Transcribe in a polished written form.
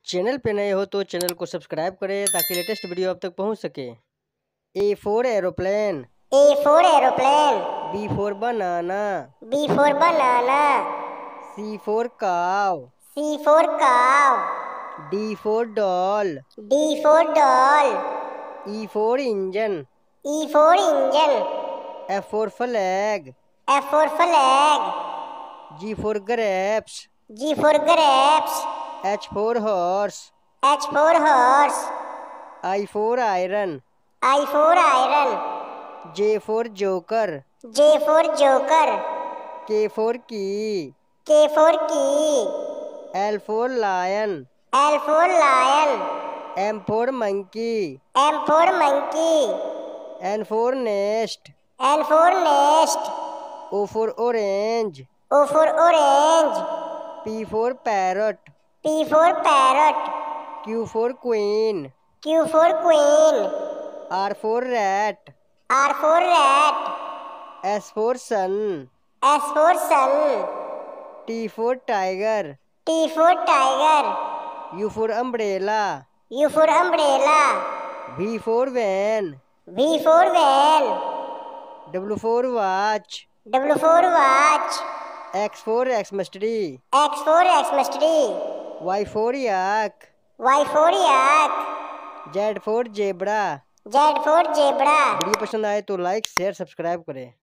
Channel पे नए हो तो चैनल को सब्सक्राइब करें ताकि लेटेस्ट वीडियो आप तक पहुंच सके। A for aeroplane. A for aeroplane. B for banana. B for banana. C for cow. C for cow. D for doll. D for doll. E for engine. E for engine. F for flag. F for flag. G for grapes. G for grapes. H for horse. H for horse. I for iron. I for iron. J for joker. J for joker. K for key. K for key. L for lion. L for lion. M for monkey. M for monkey. N for nest. N for nest. O for orange. O for orange. P for parrot. P for parrot. Q for queen. Q for queen. R for rat. R for rat. S for sun. S for sun. T for tiger. T for tiger. U for umbrella. U for umbrella. V for van. V for van. W for watch. W for watch. X for Xmas tree. X for Xmas tree. Y for yak. Y for yak. Z for zebra. Z for zebra. Video पसंद आए तो like share subscribe करें।